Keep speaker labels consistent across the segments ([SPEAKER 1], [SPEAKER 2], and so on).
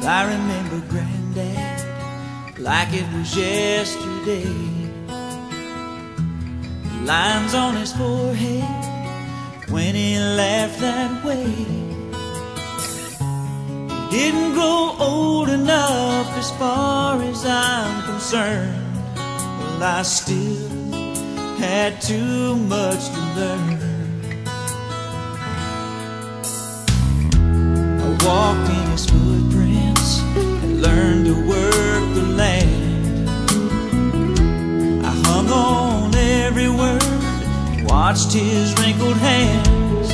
[SPEAKER 1] I remember Granddad like it was yesterday. The lines on his forehead when he laughed that way. He didn't grow old enough as far as I'm concerned. Well, I still had too much to learn. I walked in his footprints and learned to work the land. I hung on every word, watched his wrinkled hands.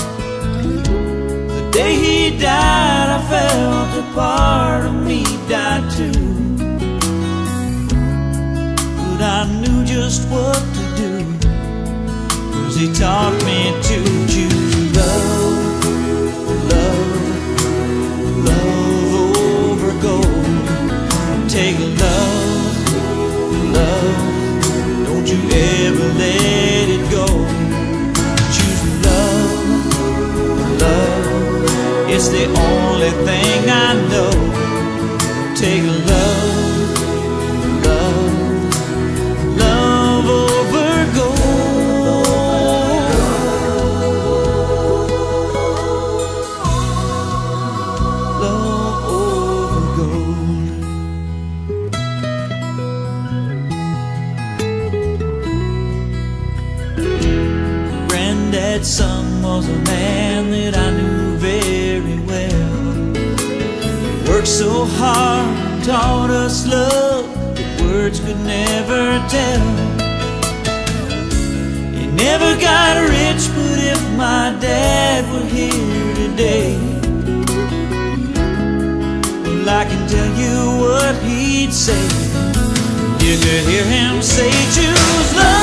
[SPEAKER 1] The day he died, I felt a part of me die too. But I knew just what to do, 'cause he taught me to choose love, love, love over gold. Take love, love, don't you ever let it go. Choose love, love, it's the only thing I know. Take love, love, love over gold. Love over gold. Granddad's son was a man that I knew very well. He worked so hard and taught us love that words could never tell. He never got rich, but if my dad were here today, well, I can tell you what he'd say. You could hear him say, choose love.